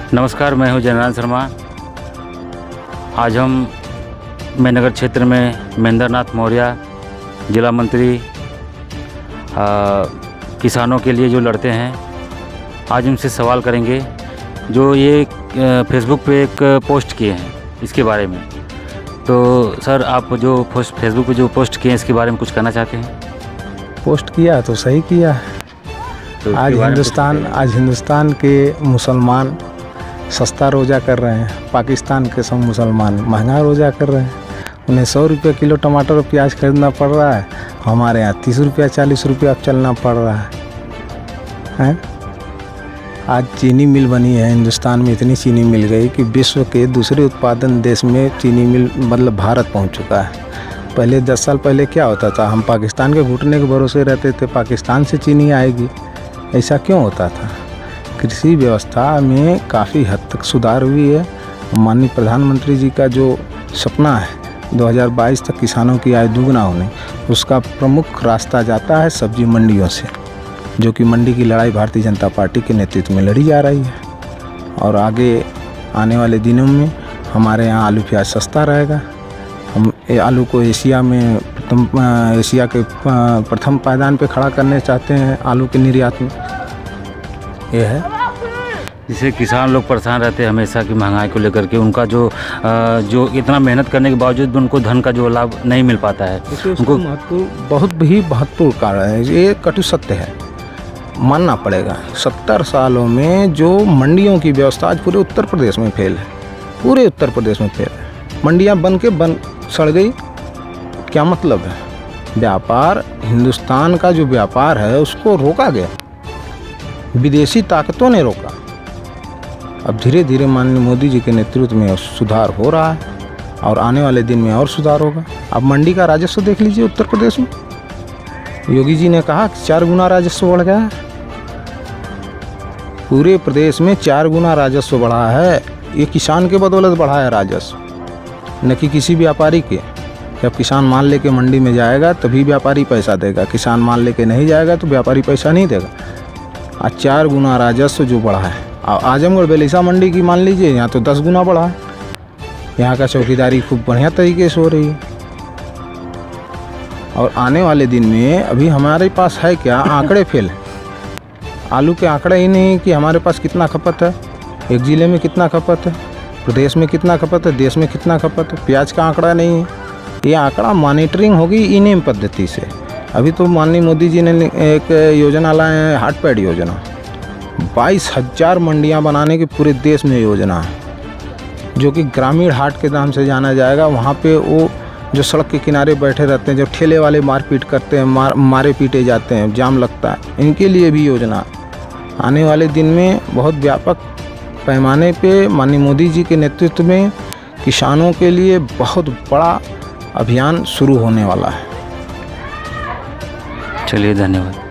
नमस्कार, मैं हूं जनरल शर्मा। आज हम नगर क्षेत्र में महेंद्र नाथ मौर्य जिला मंत्री किसानों के लिए जो लड़ते हैं, आज उनसे सवाल करेंगे जो ये फेसबुक पे एक पोस्ट किए हैं इसके बारे में। तो सर, आप जो फेसबुक पे जो पोस्ट किए हैं इसके बारे में कुछ कहना चाहते हैं? पोस्ट किया तो सही किया है। तो आज हिंदुस्तान के मुसलमान सस्ता रोज़ा कर रहे हैं, पाकिस्तान के सब मुसलमान महंगा रोज़ा कर रहे हैं। उन्हें 100 रुपये किलो टमाटर और प्याज खरीदना पड़ रहा है, हमारे यहाँ 30 रुपया 40 रुपया चलना पड़ रहा है। आज चीनी मिल बनी है हिंदुस्तान में, इतनी चीनी मिल गई कि विश्व के दूसरे उत्पादन देश में चीनी मिल मतलब भारत पहुँच चुका है। पहले 10 साल पहले क्या होता था, हम पाकिस्तान के घुटने के भरोसे रहते थे, पाकिस्तान से चीनी आएगी, ऐसा क्यों होता था? कृषि व्यवस्था में काफ़ी हद तक सुधार हुई है। माननीय प्रधानमंत्री जी का जो सपना है 2022 तक किसानों की आय दुगना होने, उसका प्रमुख रास्ता जाता है सब्जी मंडियों से, जो कि मंडी की लड़ाई भारतीय जनता पार्टी के नेतृत्व में लड़ी जा रही है। और आगे आने वाले दिनों में हमारे यहाँ आलू प्याज सस्ता रहेगा। हम आलू को एशिया के प्रथम पायदान पे खड़ा करने चाहते हैं आलू के निर्यात में। ये है जिससे किसान लोग परेशान रहते हैं हमेशा की महंगाई को लेकर के। उनका जो इतना मेहनत करने के बावजूद भी उनको धन का जो लाभ नहीं मिल पाता है। उनको बहुत ही महत्वपूर्ण कारण है, ये कटु सत्य है, मानना पड़ेगा। 70 सालों में जो मंडियों की व्यवस्था आज पूरे उत्तर प्रदेश में फेल है, पूरे उत्तर प्रदेश में फेल है। मंडियाँ बन सड़ गई, क्या मतलब है? व्यापार, हिंदुस्तान का जो व्यापार है उसको रोका गया, विदेशी ताकतों ने रोका। अब धीरे धीरे माननीय मोदी जी के नेतृत्व में सुधार हो रहा है और आने वाले दिन में और सुधार होगा। अब मंडी का राजस्व देख लीजिए उत्तर प्रदेश में, योगी जी ने कहा कि 4 गुना राजस्व बढ़ गया है। पूरे प्रदेश में 4 गुना राजस्व बढ़ा है। ये किसान के बदौलत बढ़ा है राजस्व, न कि किसी व्यापारी के। जब किसान माल लेके मंडी में जाएगा तभी व्यापारी पैसा देगा, किसान माल लेके नहीं जाएगा तो व्यापारी पैसा नहीं देगा। आज 4 गुना राजस्व जो बढ़ा है। आजमगढ़ बेलिसा मंडी की मान लीजिए, यहाँ तो 10 गुना बढ़ा है। यहाँ का चौकीदारी खूब बढ़िया तरीके से हो रही है। और आने वाले दिन में अभी हमारे पास है क्या, आंकड़े फेल हैं। आलू के आंकड़े ही नहीं कि हमारे पास कितना खपत है, एक ज़िले में कितना खपत है, प्रदेश में कितना खपत है, देश में कितना खपत है। प्याज का आंकड़ा नहीं है। ये आंकड़ा मॉनिटरिंग होगी ई-नेम पद्धति से। अभी तो माननीय मोदी जी ने एक योजना लाए हैं, हाटपैड योजना। 22,000 मंडियां बनाने की पूरे देश में योजना है, जो कि ग्रामीण हाट के नाम से जाना जाएगा। वहाँ पे वो जो सड़क के किनारे बैठे रहते हैं, जो ठेले वाले मारपीट करते हैं, मारे पीटे जाते हैं, जाम लगता है, इनके लिए भी योजना आने वाले दिन में बहुत व्यापक पैमाने पे माननीय मोदी जी के नेतृत्व में किसानों के लिए बहुत बड़ा अभियान शुरू होने वाला है। चलिए, धन्यवाद।